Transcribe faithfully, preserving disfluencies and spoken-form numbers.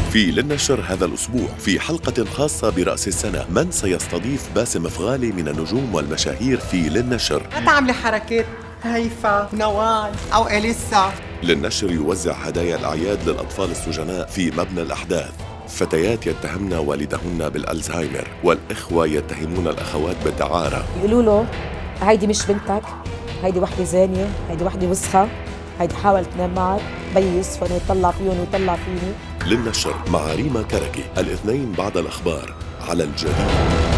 في للنشر هذا الأسبوع في حلقة خاصة برأس السنة، من سيستضيف باسم فغالي من النجوم والمشاهير في للنشر؟ ما تعملي حركات هيفا نوال أو إليسا. للنشر يوزع هدايا الأعياد للأطفال السجناء في مبنى الأحداث. فتيات يتهمن والدهن بالألزهايمر، والإخوة يتهمون الأخوات بالدعارة. يقولوا له هيدي مش بنتك، هيدي وحدة زانية، هيدي وحدة وسخة، هيدي حاولت تنام معك، بي يوسف يطلع فيهم ويطلع فيني. للنشر مع ريما كركي الاثنين بعد الأخبار على الجديد.